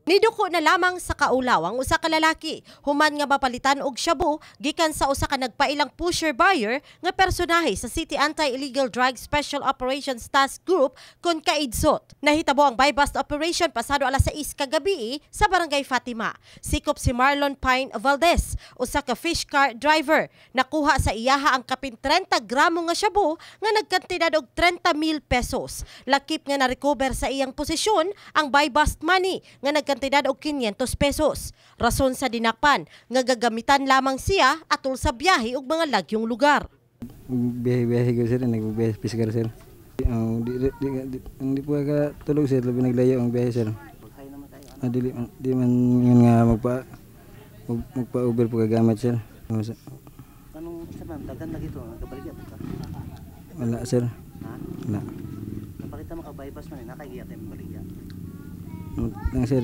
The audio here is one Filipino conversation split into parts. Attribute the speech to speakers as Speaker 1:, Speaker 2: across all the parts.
Speaker 1: Niduko na lamang sa kaulaw ang usa ka lalaki human nga mapalitan og shabu gikan sa usa ka nagpailang pusher buyer nga personahe sa City Anti-Illegal Drug Special Operations Task Group kon kaidsot. Nahitabo ang buy-bust operation pasado alas 6 kagabi sa Barangay Fatima. Sikop si Marlon Pine Valdez, usa ka fish car driver. Nakuha sa iyaha ang kapin 30 gramo nga shabu nga nagkantidad og 30,000 pesos. Lakip nga na-recover sa iyang posisyon ang buy-bust money nga kantidad og 500 pesos. Rason sa dinakpan nga gagamitan lamang siya atol sa biyahe og mga lagyong lugar.
Speaker 2: Biyahe ko sir, nagbiyahe pisikar sir. Hindi po ka tulog sir, labi naglayo ang biyahe sir. Di man yun nga magpa-Uber po kagamit sir.
Speaker 3: Anong saman, dagan na gito, nagkabaligya po ka?
Speaker 2: Wala sir.
Speaker 3: Ha?
Speaker 2: Wala.
Speaker 3: Napakita mo ka bypass man, nakagiyat yung baligya.
Speaker 2: Ang sir,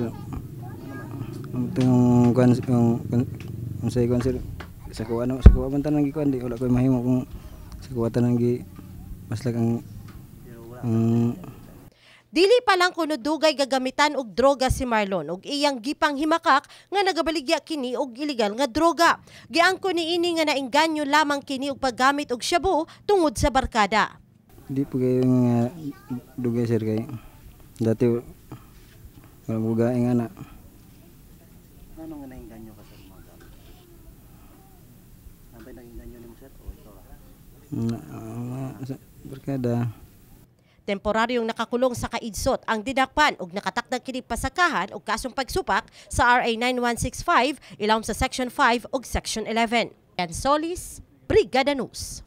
Speaker 2: yung sa ikuan sir, sa kuwa man tanang gikuan di, wala ko mahimo kung sa kuwa tanang gi, mas lang
Speaker 1: Dili pa lang kuno dugay gagamitan og droga si Marlon og iyang gipang himakak nga nagabaligya kini og illegal nga droga. Giangko niini nga naengganyo lamang kini og paggamit og shabu tungod sa barkada.
Speaker 2: Di po kayo nga dugay sir kay dati wala buga nga na.
Speaker 3: Ano nga nainganyo ka sa mga gamit? Ano ba nainganyo ni mo sir? O ito
Speaker 2: Sa barkada.
Speaker 1: Temporaryong nakakulong sa kaidsot ang didakpan og nakatakdag kini pasakahan og kasong pagsupak sa RA 9165 ilawom sa Section 5 ug Section 11. Yan Solis, Brigada News.